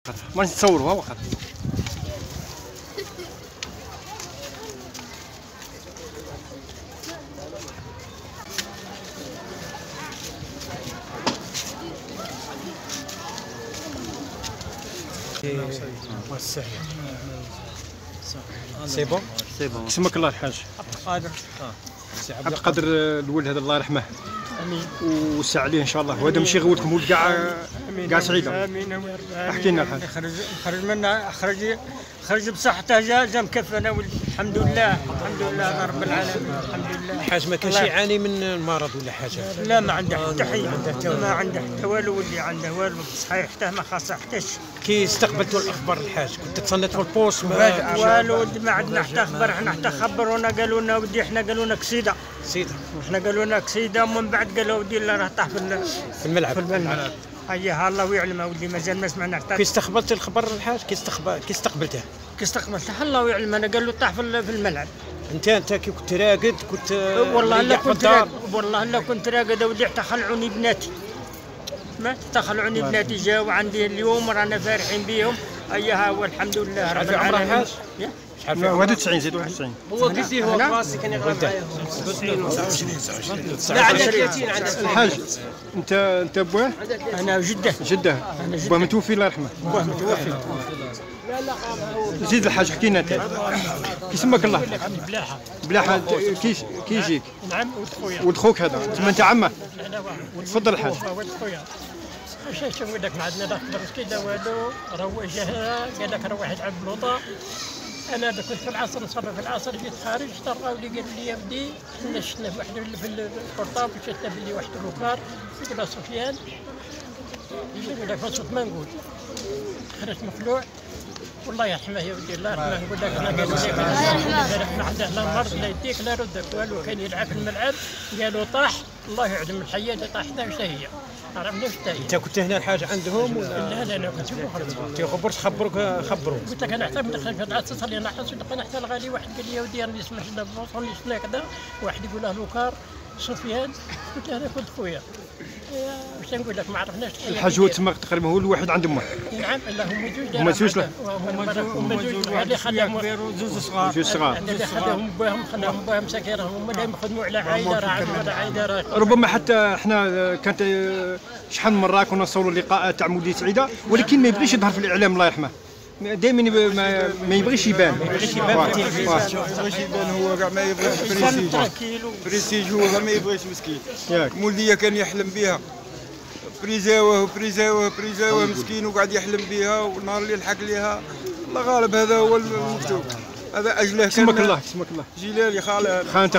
ما نتصوروها واخا. سي بون اسمك الله الحاج؟ عبد القادر. عبد القادر الولد هذا الله يرحمه. امين. ووسع عليه ان شاء الله، وهذا ماشي غولكم ولد كاع سعيده. امين. احكي لنا الحاج. خرج منا خرج بصحته، جا مكفنا ولدي. الحمد لله رب العالمين. الحمد لله. الحاج ما كانش يعاني من المرض ولا حاجه؟ لا ما عنده حتى حي، ما عنده حتى والو، ولدي عنده والو، صحيح حتى ما خاصه حتى شيء. كي استقبلتوا الاخبار الحاج كنت تصنتوا البوست؟ والو ما عندنا حتى اخبار، احنا حتى خبرونا قالوا لنا ودي، احنا قالوا لنا كسيده. احنا قالوا لنا كسيده، ومن بعد قالوا ودي لا راه طاح في الملعب. هيا الله يعلم ودي، مازال ما سمعنا حتى. كي استقبلت الخبر الحاج كي استقبلته؟ كي استقبلته الله يعلم، انا قالوا طاح في الملعب. انت كي كنت راقد كنت والله لا كنت راقد، والله لا كنت راقد ودي، حتى خلعوني بناتي، ما تخلعوني بناتي جاوا عندي اليوم، رانا فرحين بهم. هيا هو الحمد لله رب العالمين. شحال في 91 زيد 91. هو كيدير هو كلاسي كان يقرا معايا 29. لا عندك 30 عندك. الحاج انت بواه؟ انا جده. بواه متوفي الله يرحمه. بواه متوفي. زيد الحاج حكي لنا انت. كي سماك الله؟ بلاحه. كي يجيك؟ نعم ولد خويا. ولد خوك هذا، تما انت عمه. تفضل الحاج. ولد خويا. واش نقول لك، ما عندنا لا خبر كذا والو، راه جا قال لك روح يلعب بلوطه. انا كنت في العصر نصلي في العصر، جيت خارج طلعوا لي قالوا لي يا ودي شفنا واحد في البورطابل، شفنا بلي واحد الوكار يقول سفيان، يقول لك صوت ما نقول، خرجت مخلوع. والله يرحمه يا ودي، الله يرحمه. نقول لك انا قالوا لي ما عنده لا مرض لا يديك لا ردك والو، كان يلعب في الملعب قالوا طاح. الله يعلم الحيه اللي طاحتها واش هي، عرفنا واش هي. انت كنت هنا الحاجه عندهم ولا؟ لا كنت في المخرج. كي خبرت خبروك؟ قلت لك انا حتى ندخل في العصر صلي، انا حتى الغالي واحد قال لي يا ودي راني نسمع شنو راني شنو كذا، واحد يقول له لوكار سفيان. قلت له انا كنت خويا. واش نقول لك، ما عرفناش. الحاج هو تما تقريبا هو الواحد عند امه. نعم لا هما جوج. هما زوج. هما جوج. اللي خلاهم جوج صغار. اللي خلاهم باهم مساكيرهم، هما اللي يخدموا على عايده، راه على عايده. ربما حتى احنا كانت شحال من مره كنا نصوروا لقاءات تاع مولدية سعيده، ولكن ما يبغيش يظهر في الاعلام الله يرحمه. دائما ما يبغيش يبان. ما يبغيش يبان هو كاع، ما يبغيش بريستيج هو ما يبغيش مسكين. مولدية كان يحلم بها، بريزاوه مسكين، وقاعد يحلم بها، ونهار اللي لحق ليها الله غالب. هذا هو المكتوب، هذا اجله. اسمك الله. جلالي خالد.